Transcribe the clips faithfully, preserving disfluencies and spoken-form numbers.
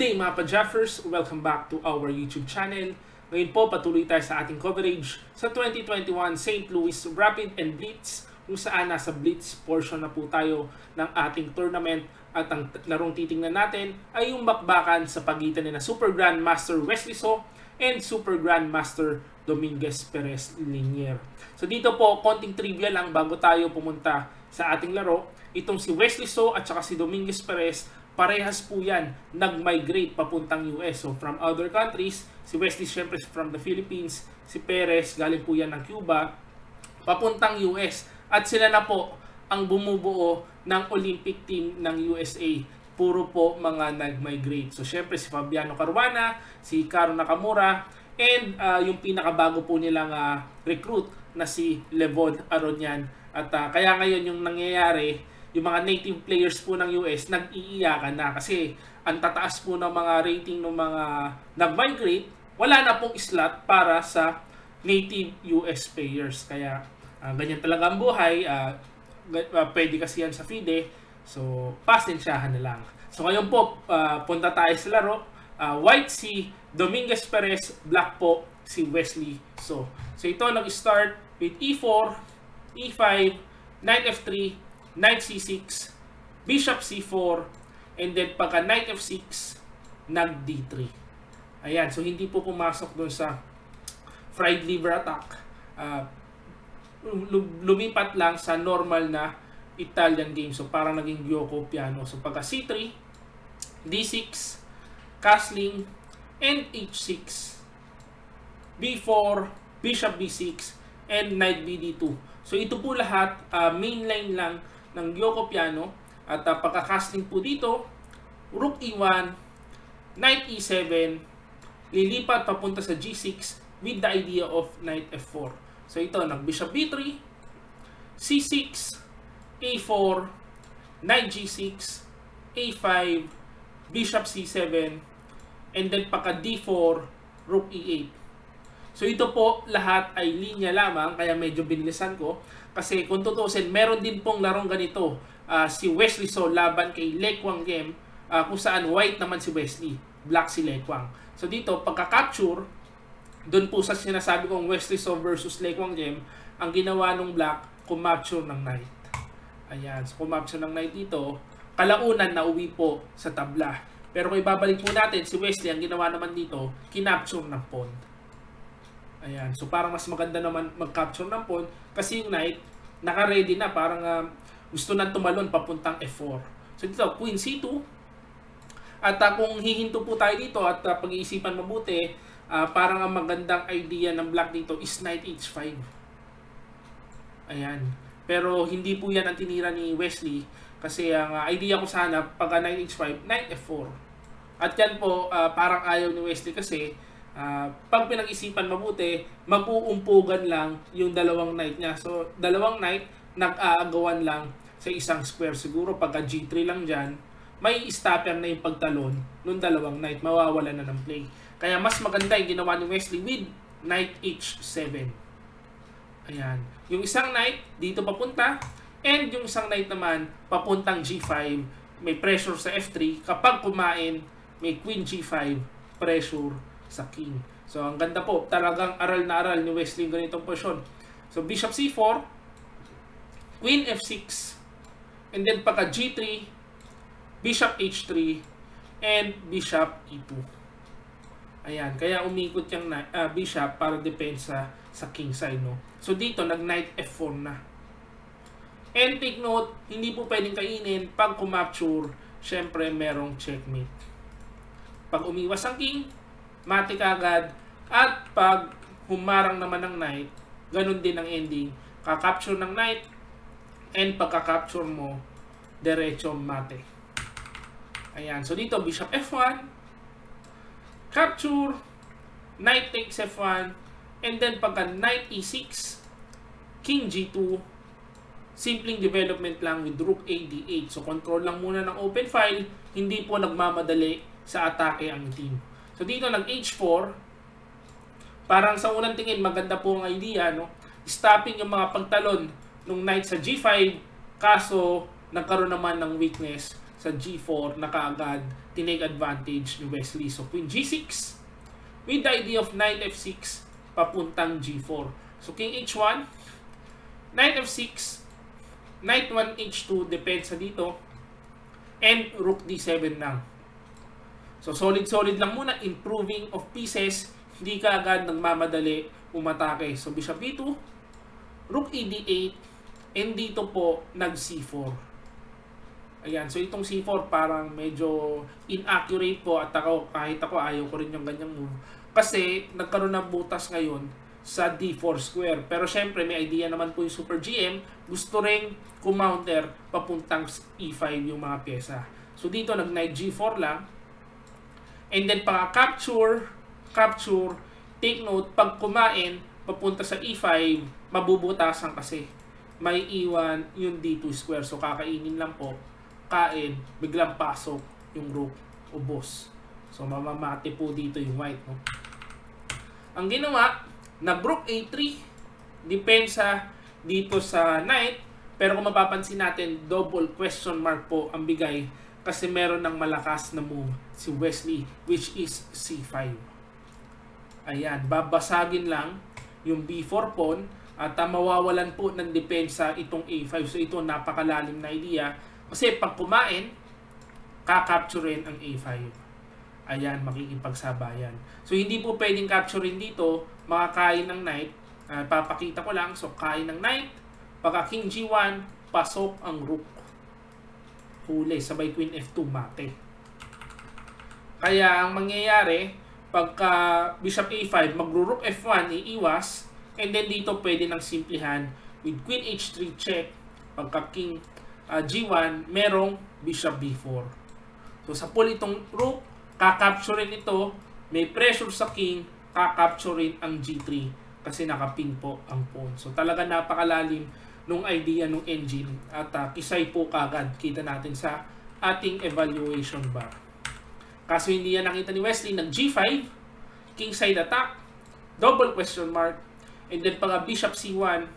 day mga pa-Jaffers, welcome back to our YouTube channel. Ngayon po patuloy tayo sa ating coverage sa twenty twenty-one Saint Louis Rapid and Blitz, kung saan nasa Blitz portion na po tayo ng ating tournament. At ang larong titingnan natin ay yung bakbakan sa pagitan ni na Super Grandmaster Wesley So and Super Grandmaster Dominguez Perez Linier. So dito po, konting trivia lang bago tayo pumunta sa ating laro. Itong si Wesley So at saka si Dominguez Perez, parehas po yan nag-migrate papuntang U S. So from other countries, si Wesley syempre from the Philippines, si Perez galing po yan ng Cuba, papuntang U S. At sila na po ang bumubuo ng Olympic team ng U S A. Puro po mga nag-migrate. So syempre si Fabiano Caruana, si Caro Nakamura, and uh, yung pinakabago po nilang uh, recruit na si Levon Aronian. At uh, kaya ngayon yung nangyayari, yung mga native players po ng U S nag-iiyakan na kasi ang tataas po ng mga rating ng mga nag-migrate, wala na pong slot para sa native U S players. Kaya uh, ganyan talaga ang buhay. Uh, uh, pwede kasi yan sa FIDE. So, pasensyahan na lang. So, ngayon po, uh, punta tayo sa laro. Uh, white si Dominguez Perez, black po si Wesley So. So, ito nag-start with E four, E five, Knight F three, Knight C six, Bishop C four, and then pagka Knight F six, nag D three. Ayan, so hindi po pumasok doon sa fried liver attack. Uh, lumipat lang sa normal na Italian game. So parang naging Gyoko piano. So pagka C three, D six, castling, and H six, B four, Bishop B six, and Knight B D two. So ito po lahat, uh, mainline lang ng Gyoko piano. At uh, pagka-casting po dito, Rook E one, Knight E seven, lilipat papunta sa G six with the idea of Knight F four. So ito, nag-Bishop B three, C six, A four, Knight G six, A five, Bishop C seven, and then pagka D four, Rook E eight. So ito po lahat ay linya lamang, kaya medyo binilisan ko. Kasi kung tutusin, meron din pong larong ganito. Uh, si Wesley So laban kay Le Quang Game, uh, kung saan white naman si Wesley, black si Le Quang. So dito, pagka-capture, doon po sa sinasabi kong Wesley So versus Le Quang Game, ang ginawa ng black, kumapture ng knight. Ayan, so kumapture ng knight dito, kalaunan na uwi po sa tabla. Pero kung ibabalik po natin, si Wesley, ang ginawa naman dito, kinapture ng pawn. Ayan, so parang mas maganda naman mag-capture ng pawn kasi yung knight naka-ready na, parang uh, gusto nang tumalon papuntang F four. So dito, Queen C two. At uh, kung hihinto po tayo dito at uh, pag-iisipan mabuti, uh, parang ang magandang idea ng black dito is Knight H five. Ayan. Pero hindi po yan ang tinira ni Wesley kasi ang uh, idea ko sana pagka Knight H five, Knight F four. At yan po, uh, parang ayaw ni Wesley kasi Uh, pag pinag-isipan mabuti, mag-uumpugan lang yung dalawang knight niya. So, dalawang knight, nag-aagawan lang sa isang square. Siguro pagka G three lang dyan, may stopper na yung pagtalon ng dalawang knight. Mawawala na ng play. Kaya mas maganda yung ginawa ni Wesley with Knight H seven. Ayan. Yung isang knight, dito papunta. And yung isang knight naman, papuntang G five. May pressure sa F three. Kapag kumain, may Queen G five, pressure sa king. So, ang ganda po. Talagang aral na aral ni Wesley yung ganitong posisyon. So, Bishop C four, Queen F six, and then pagka G three, Bishop H three, and Bishop E two. Ayan. Kaya umikot yung uh, Bishop para depensa sa king side, no? So, dito, nag-Knight F four na. And take note, hindi po pwedeng kainin. Pag kumapture, syempre merong checkmate. Pag umiwas ang king, matik agad. At pag humarang naman ng knight, ganun din ang ending. Kakapture ng knight, and pagka-capture mo, derecho mate. Ayan. So dito, Bishop F one, capture, knight takes F one, and then pagka Knight E six, King G two, simpleng development lang with Rook A D eight. So control lang muna ng open file, hindi po nagmamadali sa atake ang team. So dito nag H four, parang sa unang tingin maganda po ang idea, no? Stopping yung mga pagtalon ng knight sa G five, kaso nagkaroon naman ng weakness sa G four na kaagad tinake advantage ni Wesley. So Queen G six with the idea of Knight F six papuntang G four. So King H one, Knight F six, Knight one H two, depensa dito, and Rook D seven lang. So solid-solid lang muna, improving of pieces, hindi ka agad nagmamadali umatake. So Bishop B two, Rook E D eight, and dito po nag C four. Ayan, so itong C four parang medyo inaccurate po at ako, kahit ako ayaw ko rin yung ganyang move. Kasi nagkaroon ng butas ngayon sa D four square. Pero syempre may idea naman po yung Super G M, gusto rin kumounter papuntang E five yung mga pyesa. So dito nag Knight G four lang. And then pag capture, capture, take note, pag kumain, papunta sa E five, mabubutasan kasi. May iwan yung D two square. So kakainin lang po, kain, biglang pasok yung rook, ubos. So mamamati po dito yung white, no? Ang ginawa, nag-rook A three, depensa dito sa knight, pero kung mapapansin natin, double question mark po ang bigay kasi meron ng malakas na move si Wesley, which is C five. Ayan, babasagin lang yung B four pawn at uh, mawawalan po ng depensa itong A five. So ito napakalalim na idea kasi pag kumain, kakapturein ang A five. Ayan, makikipagsabayan. So hindi po pwedeng capturein dito, makakain ng knight. Uh, papakita ko lang, so kain ng knight, pagka King G one, pasok ang rook. Huli, sabay Queen F two, mate. Kaya ang mangyayari, pagka Bishop A five, magro-rook F one, iiwas, and then dito pwede nang simplihan with Queen H three check, pagka King uh, G one, merong Bishop B four. So sa pull itong rook, kakapturein ito, may pressure sa king, kakapturein ang G three kasi nakapin po ang pawn. So talaga napakalalim nung idea nung engine at uh, kisay po kagad kita natin sa ating evaluation bar. Kaso hindi yan nakita ni Wesley, nag G five, king side attack, double question mark, and then pag Bishop C one,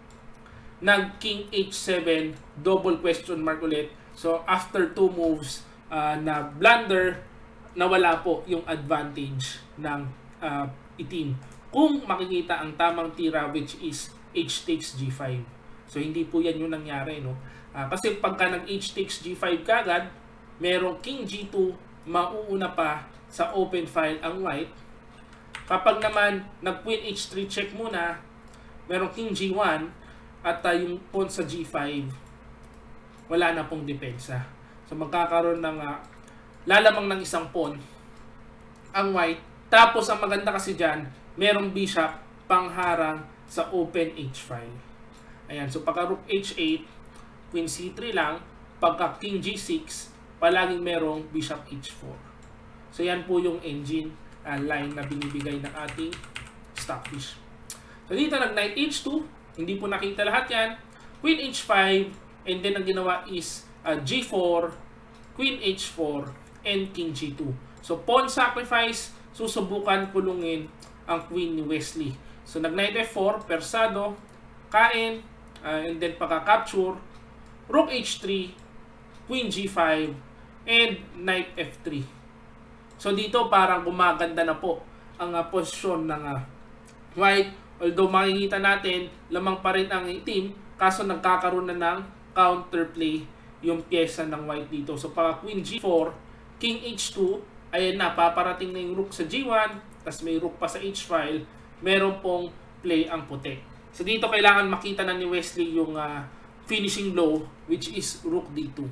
nag King H seven, double question mark ulit. So after two moves uh, na blunder, nawala po yung advantage ng uh, itim. Kung makikita ang tamang tira, which is H takes G five. So hindi po yan yung nangyari, no? Uh, kasi pagka nag H takes G five kagad, merong King G two, mauuna pa sa open file ang white. Kapag naman nag Queen H three check muna, merong King G one, at uh, yung pawn sa G five, wala na pong depensa. So magkakaroon ng uh, lalamang ng isang pawn ang white. Tapos ang maganda kasi dyan, merong bishop pangharang sa open H file. Ayan, so pagka rook H eight, Queen C three lang, pagka King G six, palaging merong Bishop H four. So yan po yung engine uh, line na binibigay ng ating Stockfish. So dito nag Knight H two, hindi po nakita lahat yan. Queen H five, and then ang ginawa is uh, G four, Queen H four, and King G two. So pawn sacrifice, susubukan kulungin ang Queen ni Wesley. So nag Knight F four, persado, kain, uh, and then pagka-capture, Rook H three, Queen G five, and Knight F three. So dito parang gumaganda na po ang uh, posisyon ng uh, white. Although makikita natin, lamang pa rin ang itim, kaso nagkakaroon na ng counterplay yung pyesa ng white dito. So pagka Queen G four, King H two, ayan na, paparating na yung rook sa G one, tas may rook pa sa H file, meron pong play ang puti. So dito kailangan makita na ni Wesley yung uh, finishing blow, which is rook D two.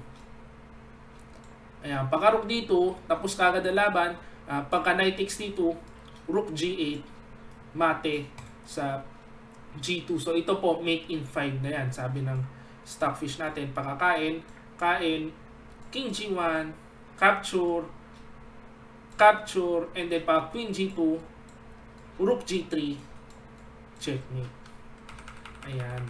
Ayan, pagka rook D two, tapos kagad ang laban, uh, pagka knight takes D two, rook G eight, mate sa G two. So ito po, make in five na yan, sabi ng Stockfish natin. Pagkakain, kain, King G one, capture, capture, and then pag Queen G two, Rook G three, checkmate. Ayan.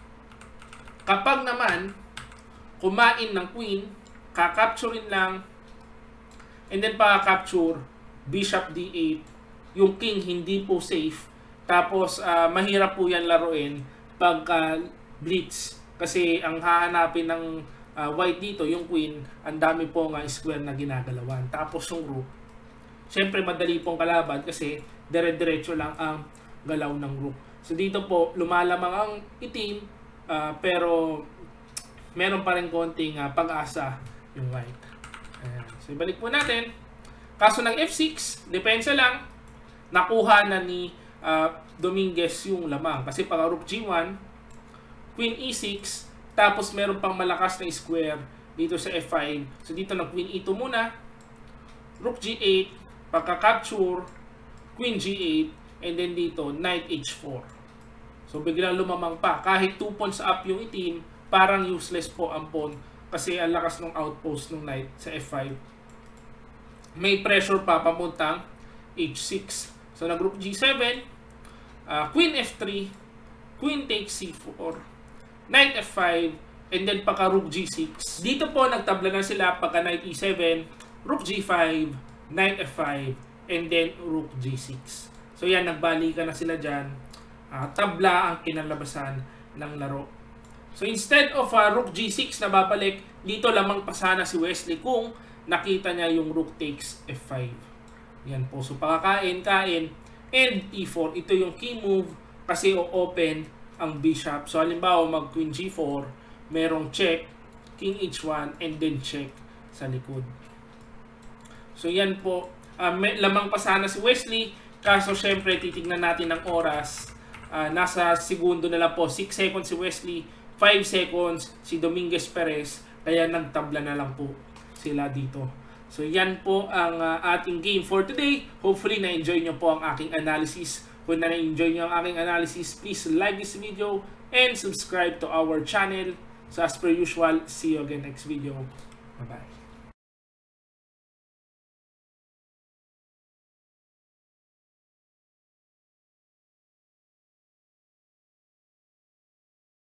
Kapag naman kumain ng Queen, kakapturein lang, and then pagka-capture, Bishop D eight, yung King hindi po safe, tapos uh, mahirap po yan laruin pagka uh, blitz, kasi ang hahanapin ng uh, white dito, yung queen, ang dami pong uh, square na ginagalawan. Tapos yung rook, syempre madali pong kalaban kasi dire-diretso lang ang galaw ng rook. So dito po, lumalamang ang itim, uh, pero meron pa rin konting uh, pag-asa yung white. Ayan. So ibalik po natin. Kaso ng F six, depensa lang, nakuha na ni uh, Dominguez yung lamang. Kasi pag rook G one, Queen E six, tapos meron pang malakas na square dito sa F five. So dito na Queen E two muna, Rook G eight, pagka-capture, Queen G eight, and then dito, Knight H four. So biglang lumamang pa. Kahit two pawns up yung itim, parang useless po ang pawn kasi ang lakas ng outpost ng Knight sa F five. May pressure pa papuntang H six. So nag-Rook G seven, uh, Queen F three, Queen takes C four, Knight F five, and then pagka Rook G six. Dito po nagtabla na sila pagka Knight E seven, Rook G five, Knight F five, and then Rook G six. So yan, nagbalikan na sila dyan. Uh, tabla ang kinalabasan ng laro. So instead of uh, Rook G six na babalik, dito lamang pa sana si Wesley kung nakita niya yung Rook takes F five. Yan po. So pakakain, kain, and E four. Ito yung key move kasi o-open ang bishop. So halimbawa mag Queen G four, merong check, King H one, and then check sa likod. So yan po. Uh, may, lamang pa sana si Wesley. Kaso syempre titignan natin ng oras. Uh, nasa segundo na lang po. six seconds si Wesley, five seconds si Dominguez Perez. Kaya nagtabla na lang po sila dito. So yan po ang uh, ating game for today. Hopefully na-enjoy nyo po ang aking analysis. Kung na-enjoy nyo ang aking analysis, please like this video and subscribe to our channel. So as per usual, see you again next video. Bye-bye.